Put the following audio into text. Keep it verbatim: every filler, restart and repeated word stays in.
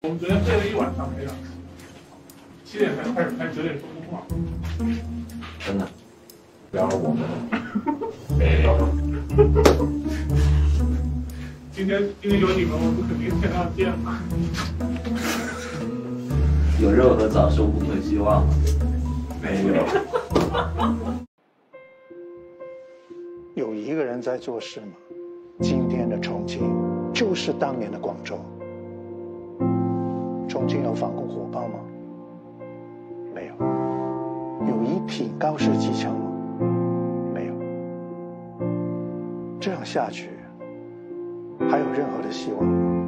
我们昨天背了一晚上培养，七点才开始拍，九点说不话。 真的。然后我们没有。今天今天有你们，我们肯定天亮见了。 有任何早收工的希望吗？ 没有。 有一个人在做事吗？今天的重庆就是当年的广州。重庆有防空火炮吗？没有。有一体高射机枪吗？没有。这样下去，还有任何的希望吗？